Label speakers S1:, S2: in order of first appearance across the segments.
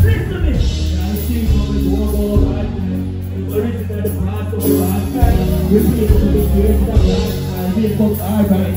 S1: Listen to me. I see coming warm all right now. Original the past of the last time. Repeat to the grace of the last time. We folks are right.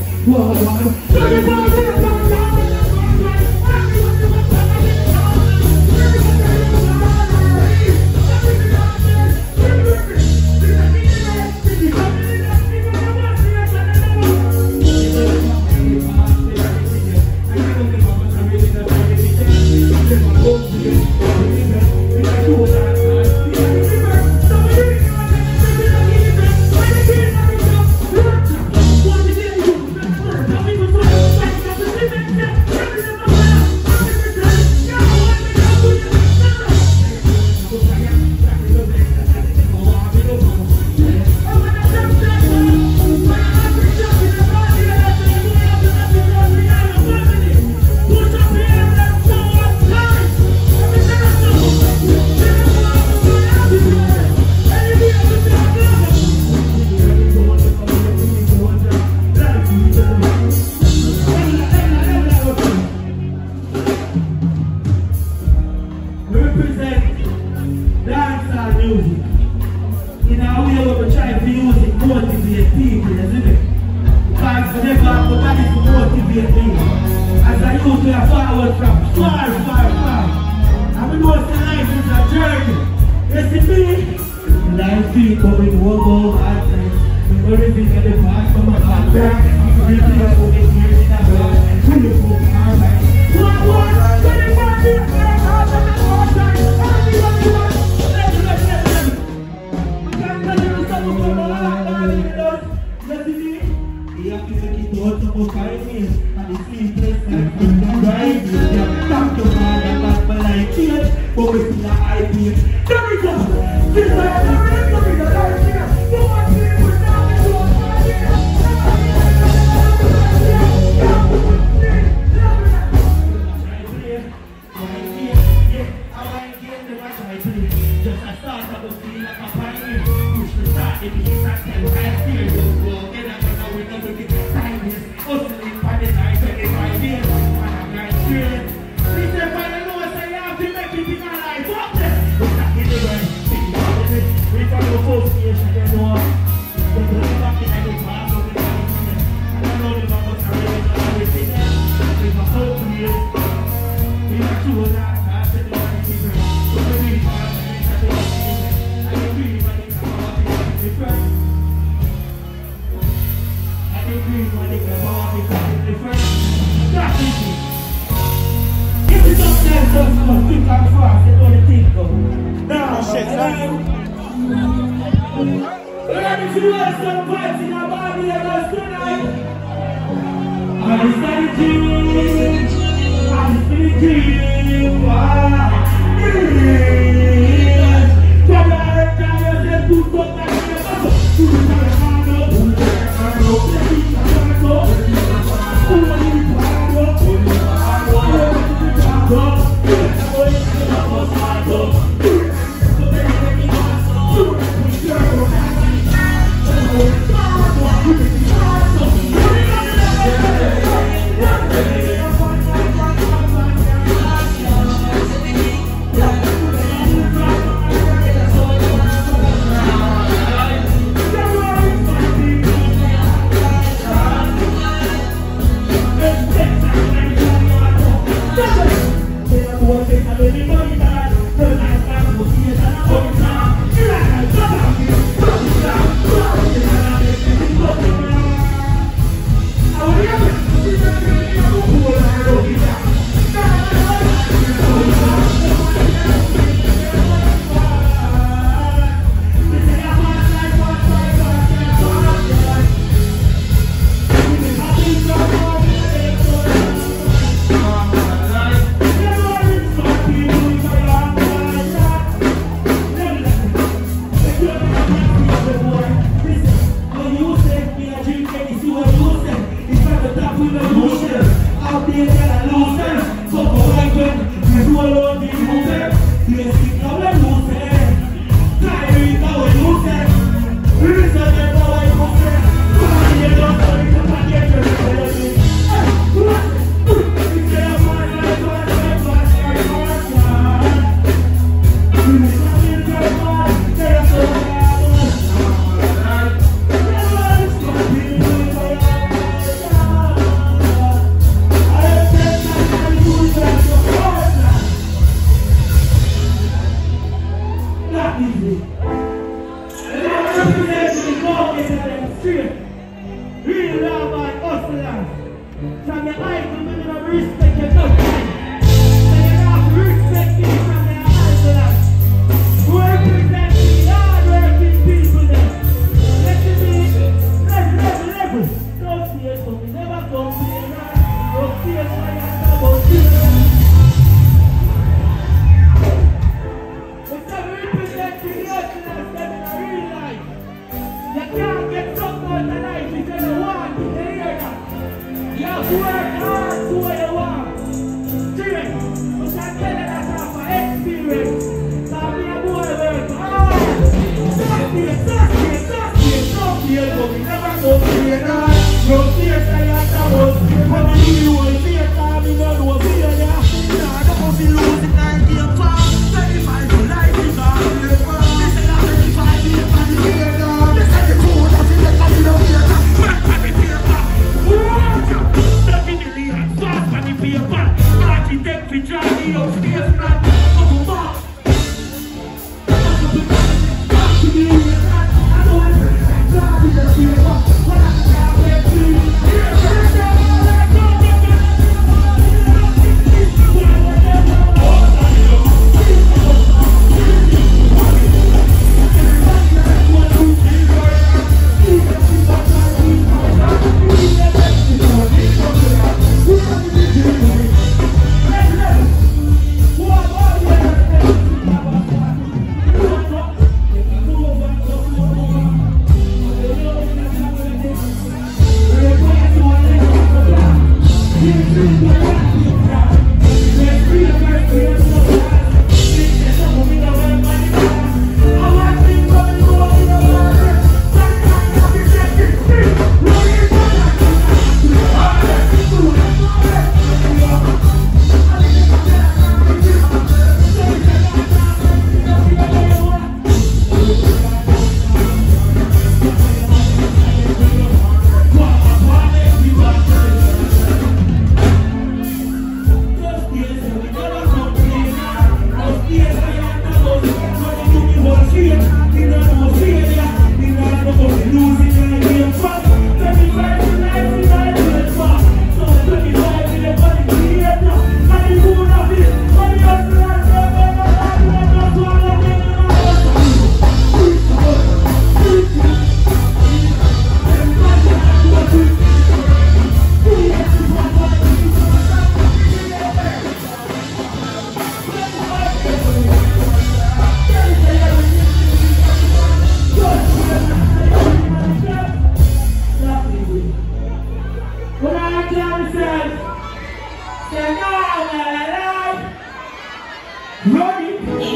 S1: Ready?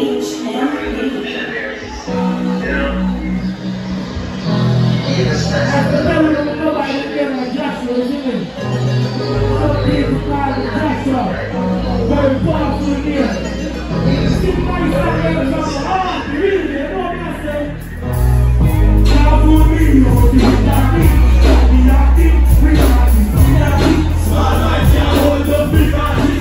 S1: Very powerful here. Somebody start getting from the heart. Really, you know what I say? Now for me, you're the daddy. Small like you hold the big daddy.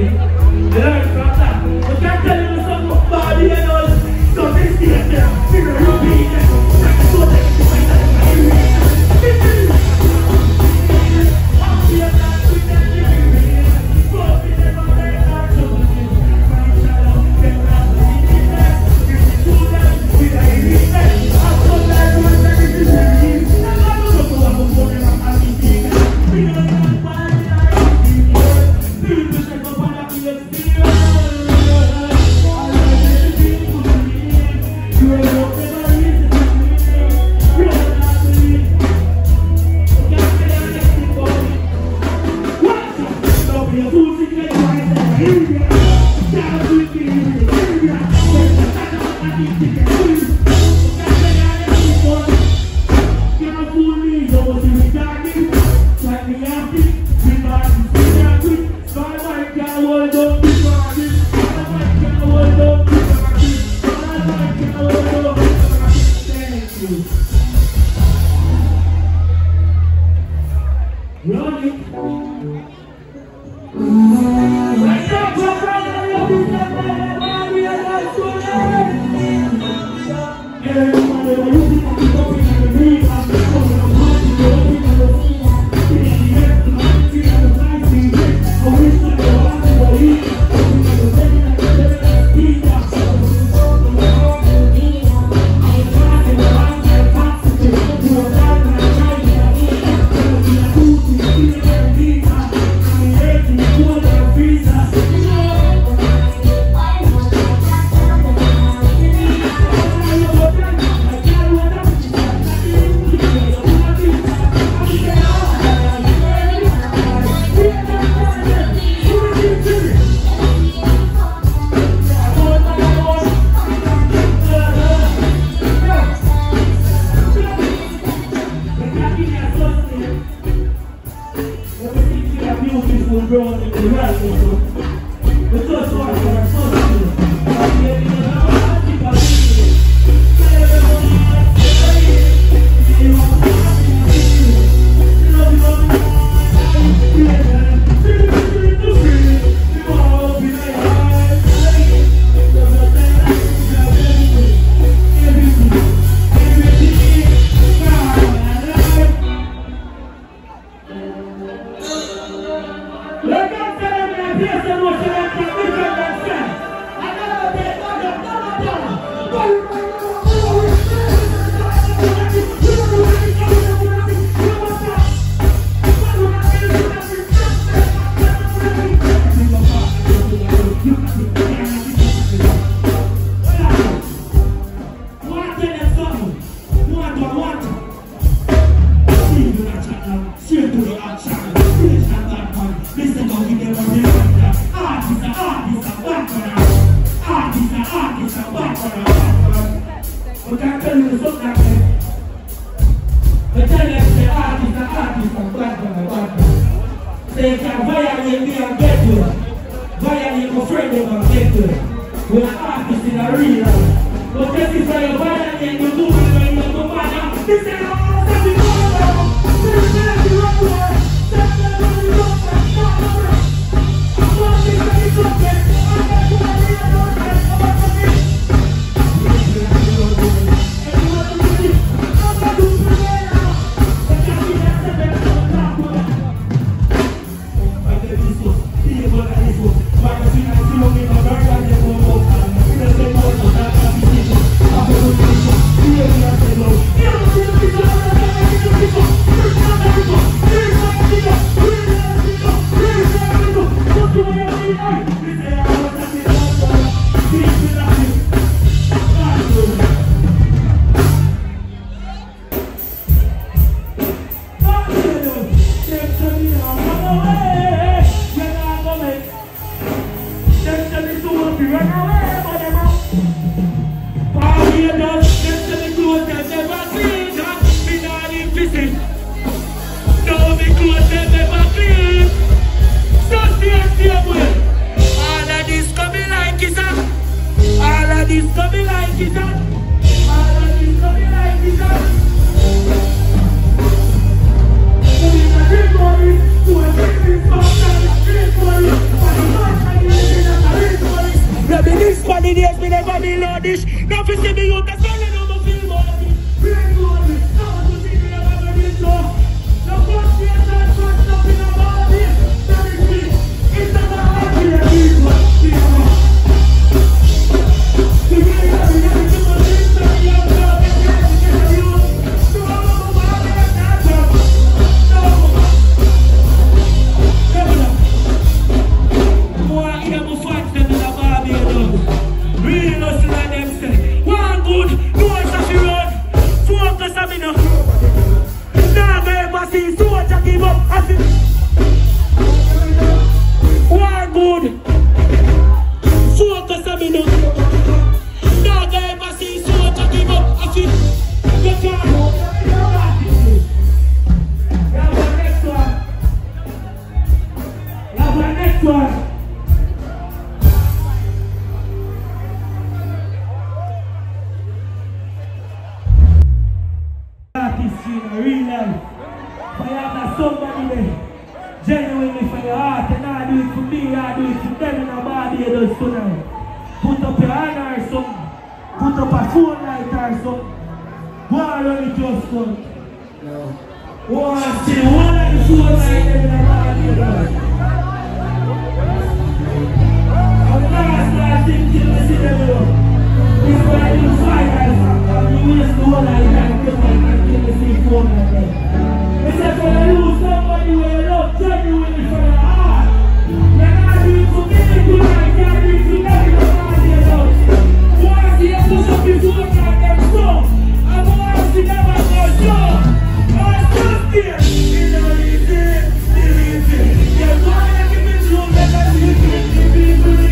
S1: Learn from that. But can't tell you something about the end. So this is brown in the right also. We just watch for our social. They can violate me and get to it. Violate my friend and get to it. When an artist in a arena. But this is why you violate the movie when you go back. This is all that we know. This is all we know. This is all we know. Genuinely for your heart, and I do it for me, I do it for them in a Barbados tonight. Put up your hand or something, put up a phone light or something. Go on run it just come. No. Go on see one of the phone light in a Barbados. And the last thing till we see them up. This why you fight and you use the one light and come on until we see phone light there. It's like when you lose somebody who you love genuinely for your heart. You're not doing for me tonight, you're doing for them in the Barbados. Once you push up his work like them so, and once you never go so, I'm just there. You know easy, easy. You're going to give it to them because you can give people the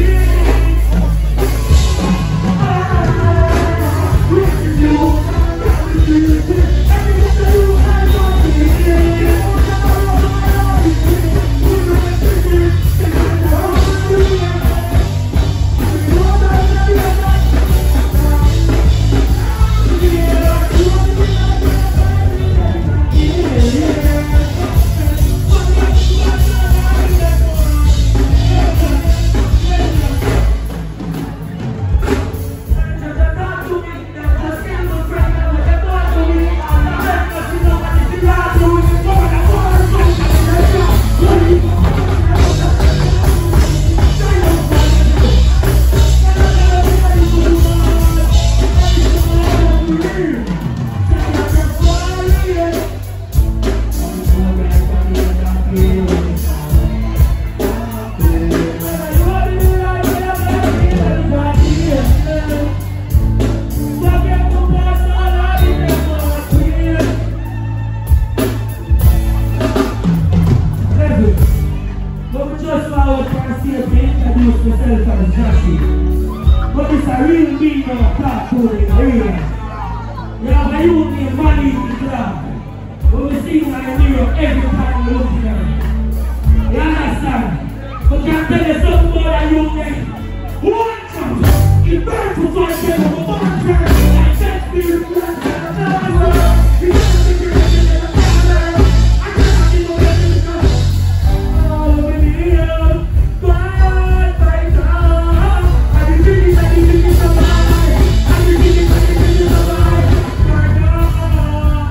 S1: introduce myself as Joshy. But it's a real meaning of a cartoon in the real life. You have a youth named Money in the club. When we see my mirror every time we look at them. You understand? But can I tell you something about that youth name? One chance! He burned for 5 days of a one chance! I can't feel it, one chance! He doesn't think you're in the father! I cannot be no better than that! Oh, baby, bye, bye, bye! I be feeling like you think it's a lie! I be feeling like you think it's a lie! Bye, bye!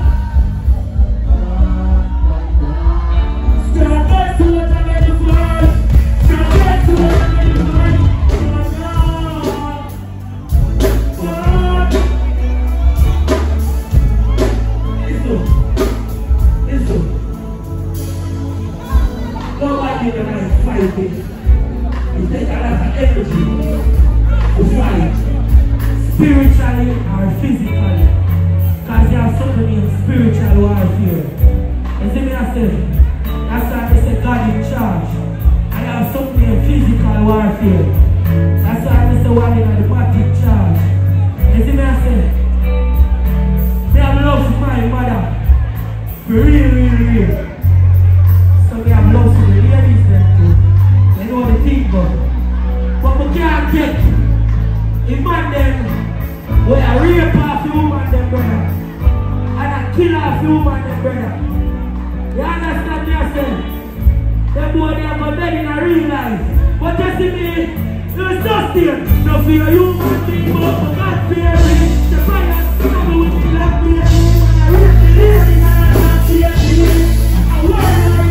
S1: Start back to what I'm ready for! Start back to what I'm ready for! Nobody in the night fighting. You take a lot of energy to fight, spiritually or physically. Because you have something in spiritual warfare. You see me I say? That's why I say God in charge. I have something in physical warfare. That's why I say one in the body in charge. You see me I say? They have love for my mother. For real. So we have love for the ladies then too. They know the thing but we can't take a man them where a rape off the woman them brother and a kill off the woman them brother. You understand me I say? Them boy they have a bed in a real life. But you see me, you're so still. No fear human being but for God fear me. The fire struggle with me like me and I rape the lady and I can't fear me. I worry.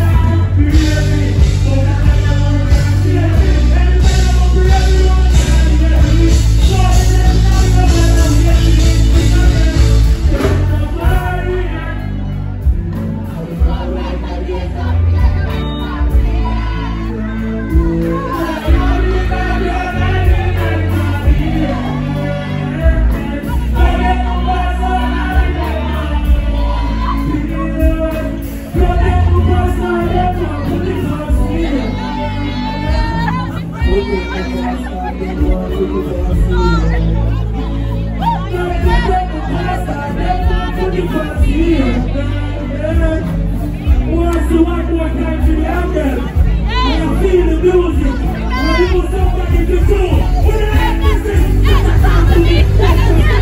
S1: Music, somebody can do. What the heck is this?